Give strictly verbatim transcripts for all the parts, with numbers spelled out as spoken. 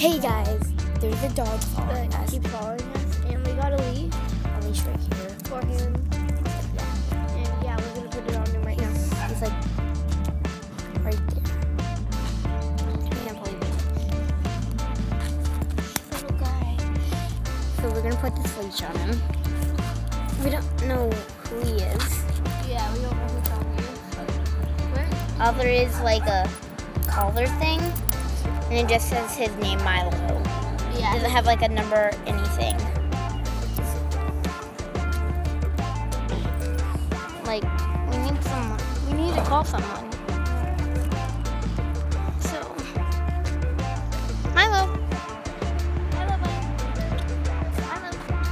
Hey guys, there's a dog following But us. keep following us, and we got a leash A leash right here. for him. Yeah. And yeah, we're gonna put it on him right now. He's like right there. I can't believe it. Little guy. So we're gonna put this leash on him. We don't know who he is. Yeah, we don't know who dog he is. Where? All there is like a collar thing, and it just says his name, Milo. It Yeah. doesn't have like a number, anything. Like, we need someone. We need to call someone. So, Milo. Milo, Milo.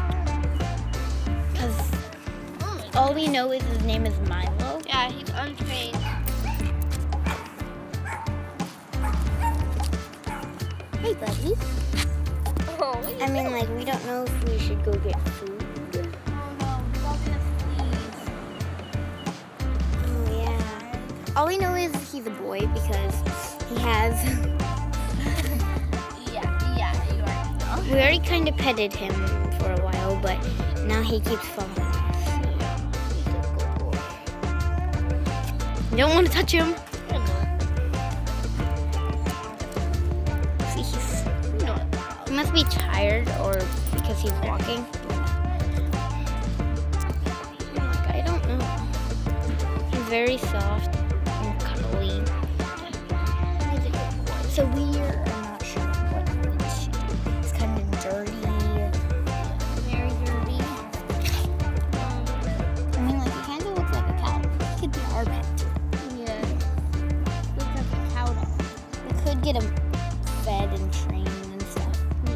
Because all we know is his name is Milo. Yeah, he's untrained. Hey, buddy. Oh, what I mean, like, we don't know if we should go get food. Oh no, he's all gonna sneeze. Oh, yeah. All we know is he's a boy because he has. Yeah, yeah, you already know. We already kind of petted him for a while, but now he keeps following us. He's a good boy. You don't want to touch him. I know. See, he's, You know. he must be tired or because he's walking. Like, I don't know. He's very soft and cuddly. He's a good boy. So we are not sure what to do. He's kind of dirty. Very dirty. Um, I mean, like, he kind of looks like a cow. He could be our pet. yeah. Looks like a cow dog. We could get him fed and trained and stuff.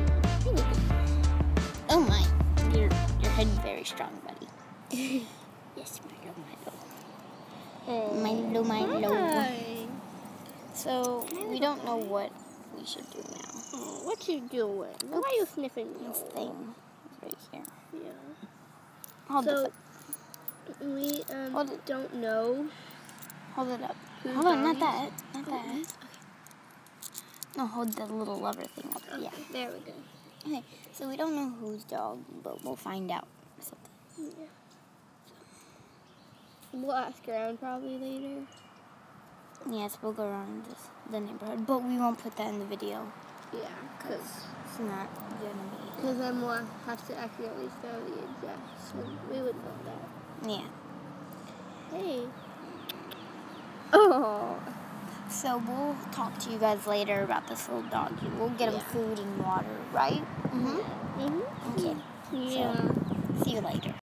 Oh my, your your head's very strong, buddy. Yes, Milo, Milo. Milo, Milo. Hi. So we don't know what we should do now. Oh, what you doing? Why are you sniffing me? This thing is right here. Yeah. Hold So it. we um Hold it. don't know. Hold it up. Who's Hold on, not doggy? that, not that. No, hold the little lever thing up. Yeah. Okay, there we go. Okay. So we don't know whose dog, but we'll find out or something. Yeah. We'll ask around probably later. Yes, we'll go around this, the neighborhood, but we won't put that in the video. Yeah, Because it's not gonna be. because then we'll have to accurately spell the exact. So we would know that. Yeah. Hey. Oh. So we'll talk to you guys later about this little doggy. We'll get him Yeah. food and water, right? Mm-hmm. Mhm. Okay. Yeah. See you later.